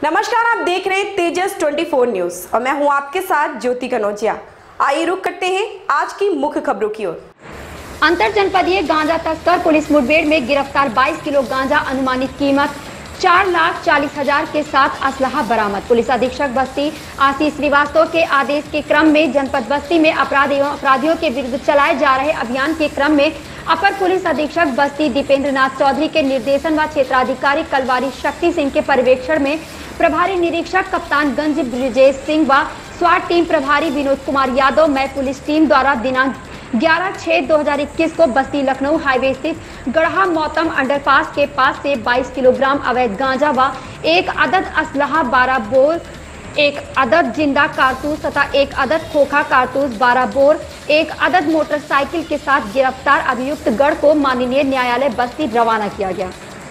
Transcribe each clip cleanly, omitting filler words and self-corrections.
नमस्कार, आप देख रहे हैं तेजस 24 न्यूज और मैं हूं आपके साथ ज्योति कनौजिया। आइए रुक करते हैं आज की मुख्य खबरों की ओर। अंतर जनपदीय गांजा तस्कर पुलिस मुठभेड़ में गिरफ्तार। 22 किलो गांजा, अनुमानित कीमत 4,40,000 के साथ असलहा बरामद। पुलिस अधीक्षक बस्ती आशीष श्रीवास्तव के आदेश के क्रम में जनपद बस्ती में अपराधियों के विरुद्ध चलाए जा रहे अभियान के क्रम में अपर पुलिस अधीक्षक बस्ती दीपेंद्र नाथ चौधरी के निर्देशन व क्षेत्राधिकारी कलवारी शक्ति सिंह के पर्यवेक्षण में प्रभारी निरीक्षक कप्तानगंज ब्रिजेश सिंह व स्वाट टीम प्रभारी विनोद कुमार यादव में पुलिस टीम द्वारा दिनांक 11/6/2021 को बस्ती लखनऊ हाईवे स्थित गढ़ा मौतम अंडरपास के पास से 22 किलोग्राम अवैध गांजा व एक अदद असलहा 12 बोर, एक अदद जिंदा कारतूस तथा एक अदद खोखा कारतूस 12 बोर, एक अदद मोटरसाइकिल के साथ गिरफ्तार अभियुक्त गढ़ को माननीय न्यायालय बस्ती रवाना किया गया।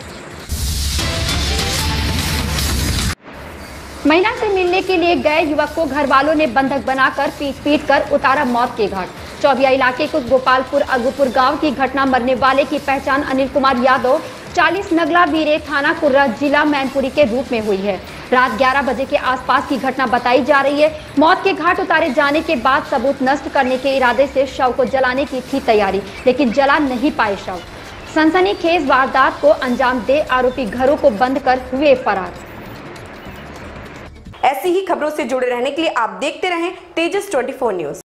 महिला से मिलने के लिए गए युवक को घर वालों ने बंधक बनाकर पीट कर उतारा मौत के घाट। चौबिया इलाके के गोपालपुर अगुपुर गांव की घटना। मरने वाले की पहचान अनिल कुमार यादव 40 नगला बीरे थाना कुर्रा जिला मैनपुरी के रूप में हुई है। रात 11 बजे के आसपास की घटना बताई जा रही है। मौत के घाट उतारे जाने के बाद सबूत नष्ट करने के इरादे से शव को जलाने की थी तैयारी, लेकिन जला नहीं पाए शव। सनसनीखेज वारदात को अंजाम दे आरोपी घरों को बंद कर हुए फरार। ऐसी ही खबरों से जुड़े रहने के लिए आप देखते रहें तेजस 24 न्यूज।